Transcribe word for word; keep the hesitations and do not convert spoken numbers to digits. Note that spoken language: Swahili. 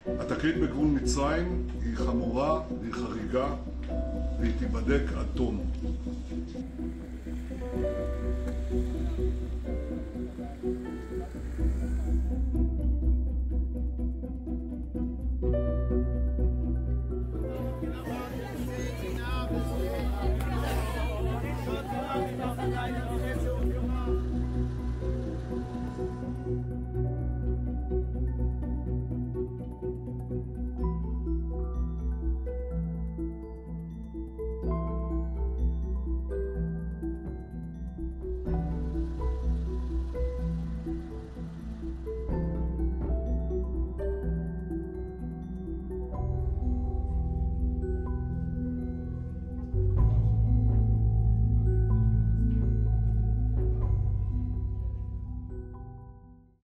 התקרית בגבול מצרים היא חמורה והיא חריגה והיא תיבדק עד תום.